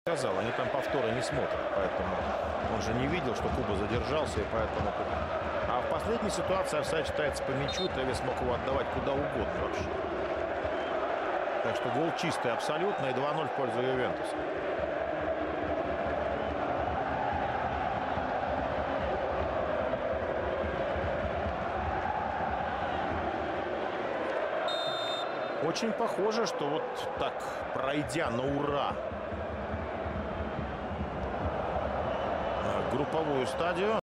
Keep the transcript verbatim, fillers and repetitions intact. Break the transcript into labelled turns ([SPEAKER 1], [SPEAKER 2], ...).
[SPEAKER 1] Сказал, они там повторы не смотрят, поэтому он же не видел, что Куба задержался, и поэтому... А в последней ситуации офсайд считается по мячу, Тевес мог его отдавать куда угодно вообще. Так что гол чистый абсолютно, и два ноль в пользу Ювентуса. Очень похоже, что вот так, пройдя на ура групповую стадию,